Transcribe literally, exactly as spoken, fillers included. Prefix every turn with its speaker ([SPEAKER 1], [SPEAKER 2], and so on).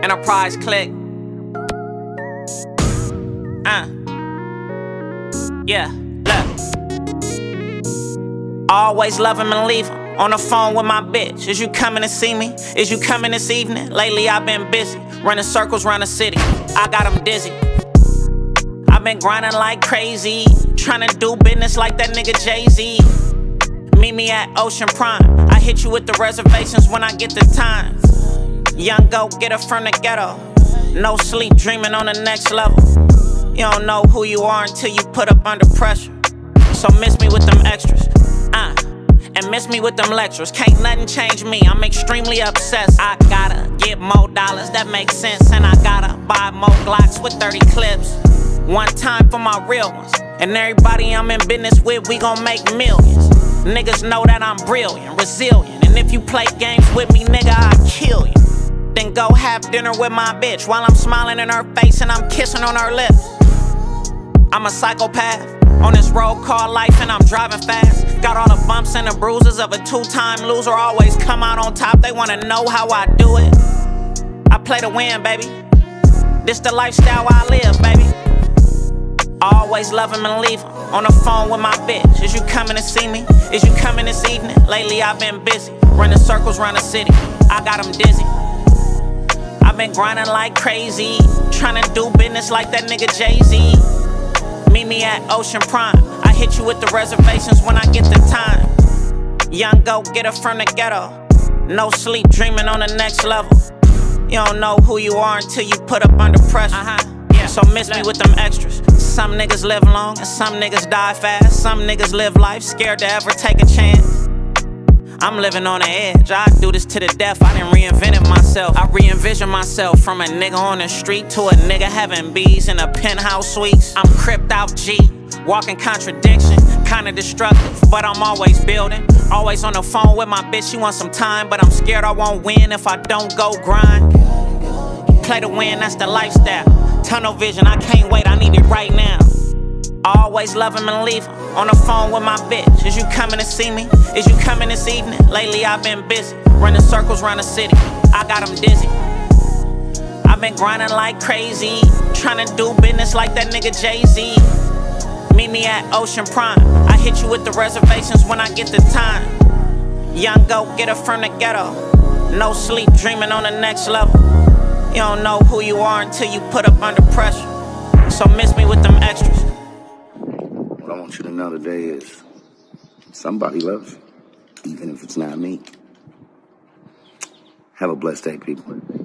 [SPEAKER 1] Enterprise click. Uh. Yeah, look. Always love him and leave him. On the phone with my bitch. Is you coming to see me? Is you coming this evening? Lately I've been busy, running circles around the city. I got him dizzy. I've been grinding like crazy, trying to do business like that nigga Jay-Z. Meet me at Ocean Prime. I hit you with the reservations when I get the time. Young go-getter from the ghetto. No sleep, dreaming on the next level. You don't know who you are until you put up under pressure. So miss me with them extras. Uh. And miss me with them lectures. Can't nothing change me, I'm extremely obsessed. I gotta get more dollars, that makes sense. And I gotta buy more Glocks with thirty clips. One time for my real ones. And everybody I'm in business with, we gon' make millions. Niggas know that I'm brilliant, resilient. And if you play games with me, nigga, I'll kill you. Then go have dinner with my bitch while I'm smiling in her face and I'm kissing on her lips. I'm a psychopath on this road called life and I'm driving fast. Got all the bumps and the bruises of a two-time loser. Always come out on top, they wanna know how I do it. I play to win, baby. This the lifestyle I live, baby. Always love him and leave him. On the phone with my bitch. Is you coming to see me? Is you coming this evening? Lately I've been busy, running circles around the city. I got him dizzy. I've been grinding like crazy, trying to do business like that nigga Jay-Z. Meet me at Ocean Prime. I hit you with the reservations when I get the time. Young go-getter from the ghetto. No sleep, dreaming on the next level. You don't know who you are until you put up under pressure. Uh-huh. Yeah. So miss me with them extras. Some niggas live long and some niggas die fast. Some niggas live life scared to ever take a chance. I'm living on the edge, I do this to the death. I done reinvented myself. I re-envision myself from a nigga on the street to a nigga having bees in a penthouse suites. I'm cripped out G, walking contradiction, kinda destructive, but I'm always building. Always on the phone with my bitch, she wants some time, but I'm scared I won't win if I don't go grind. Play to win, that's the lifestyle. Tunnel vision, I can't wait, I need it right now. Always love him and leave him. On the phone with my bitch. Is you coming to see me? Is you coming this evening? Lately I've been busy, running circles around the city. I got him dizzy. I've been grinding like crazy, trying to do business like that nigga Jay-Z. Meet me at Ocean Prime. I hit you with the reservations when I get the time. Young go-getter from the ghetto. No sleep, dreaming on the next level. You don't know who you are until you put up under pressure. So miss me with them extras.
[SPEAKER 2] What I want you to know today is somebody loves you, even if it's not me. Have a blessed day, people.